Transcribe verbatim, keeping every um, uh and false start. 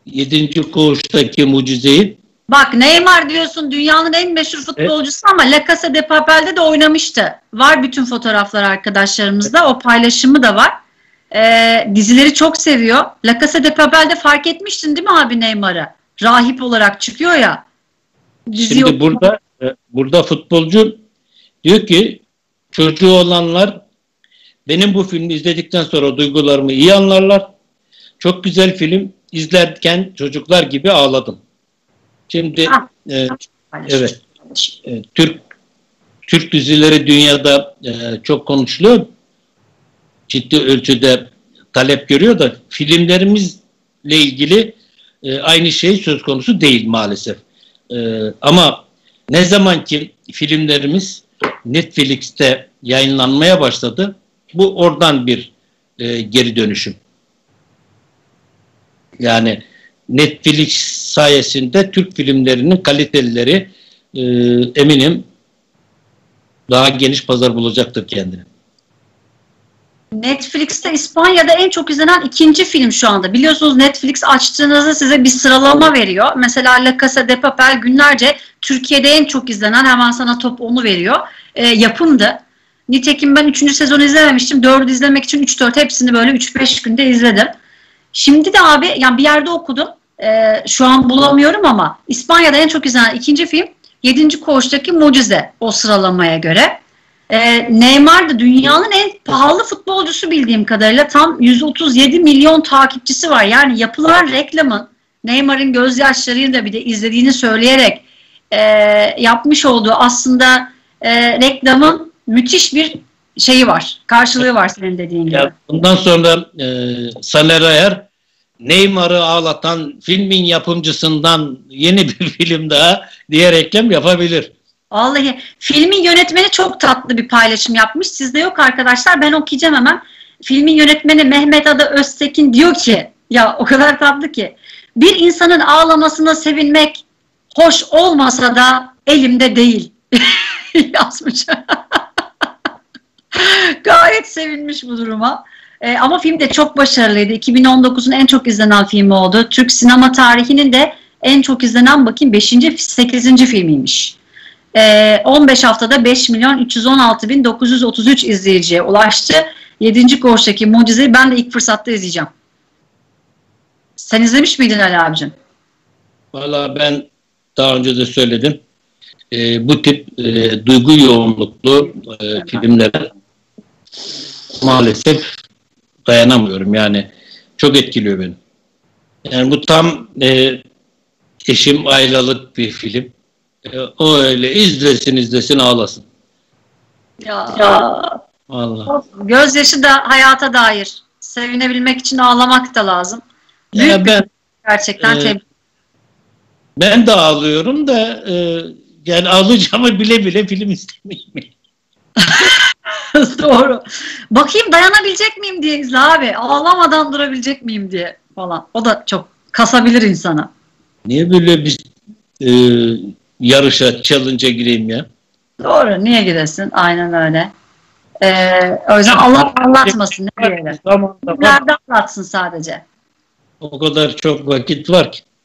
Yedinci Koğuş'taki Mucize'yi. Bak Neymar diyorsun, dünyanın en meşhur futbolcusu, evet. Ama La Casa de Papel'de de oynamıştı. Var bütün fotoğraflar arkadaşlarımızda. O paylaşımı da var. Ee, dizileri çok seviyor. La Casa de Papel'de fark etmiştin değil mi abi Neymar'ı? Rahip olarak çıkıyor ya. Dizi Şimdi yok. burada burada futbolcu diyor ki çocuğu olanlar benim bu filmi izledikten sonra duygularımı iyi anlarlar. Çok güzel film. İzlerken çocuklar gibi ağladım. Şimdi ah, e, evet e, Türk Türk dizileri dünyada e, çok konuşuluyor. Ciddi ölçüde talep görüyor da filmlerimizle ilgili e, aynı şey söz konusu değil maalesef. E, ama ne zaman ki filmlerimiz Netflix'te yayınlanmaya başladı, bu oradan bir e, geri dönüşüm. Yani Netflix sayesinde Türk filmlerinin kalitelileri e, eminim daha geniş pazar bulacaktır kendine. Netflix'te İspanya'da en çok izlenen ikinci film şu anda. Biliyorsunuz Netflix açtığınızda size bir sıralama veriyor. Mesela La Casa de Papel günlerce Türkiye'de en çok izlenen, hemen sana top onu veriyor. E, yapımdı. Nitekim ben üçüncü sezonu izlememiştim. dördü izlemek için üç dört hepsini böyle üç beş günde izledim. Şimdi de abi yani bir yerde okudum. Ee, şu an bulamıyorum ama İspanya'da en çok izlenen ikinci film yedinci Koğuş'taki Mucize o sıralamaya göre. Ee, Neymar da dünyanın en pahalı futbolcusu bildiğim kadarıyla, tam yüz otuz yedi milyon takipçisi var. Yani yapılan reklamın Neymar'ın gözyaşlarıyla da bir de izlediğini söyleyerek e, yapmış olduğu aslında e, reklamın müthiş bir şeyi var. Karşılığı var senin dediğin gibi. Ya bundan sonra e, Saner Ayer Neymar'ı ağlatan filmin yapımcısından yeni bir film daha diye reklam yapabilir. Vallahi filmin yönetmeni çok tatlı bir paylaşım yapmış. Sizde yok arkadaşlar. Ben okuyacağım hemen. Filmin yönetmeni Mehmet Ada Öztekin diyor ki, ya o kadar tatlı ki, bir insanın ağlamasına sevinmek hoş olmasa da elimde değil yazmış. Gayet sevinmiş bu duruma. Ee, ama film de çok başarılıydı. iki bin on dokuzun en çok izlenen filmi oldu. Türk sinema tarihinin de en çok izlenen, bakayım, beşinci sekizinci filmiymiş. Ee, on beş haftada beş milyon üç yüz on altı bin dokuz yüz otuz üç izleyiciye ulaştı. yedinci Koğuş'taki Mucize'yi ben de ilk fırsatta izleyeceğim. Sen izlemiş miydin Ali abicim? Valla ben daha önce de söyledim. Ee, bu tip e, duygu yoğunluklu e, filmlere maalesef dayanamıyorum. Yani çok etkiliyor beni. Yani bu tam e, eşim aylalık bir film. E, o öyle izlesin izlesin ağlasın. Ya, ya. Vallahi. Gözyaşı da hayata dair. Sevinebilmek için ağlamak da lazım. Büyük ya ben, gerçekten e, tebrik. Ben de ağlıyorum da e, yani ağlayacağımı bile bile film istemeyeyim. Doğru. Bakayım dayanabilecek miyim diye izle abi. Ağlamadan durabilecek miyim diye falan. O da çok kasabilir insana. Niye böyle bir e, yarışa, challenge'a gireyim ya? Doğru. Niye giresin? Aynen öyle. Ee, o yüzden Allah anlatmasın. Ne diyelim? Nerede anlatsın sadece. O kadar çok vakit var ki.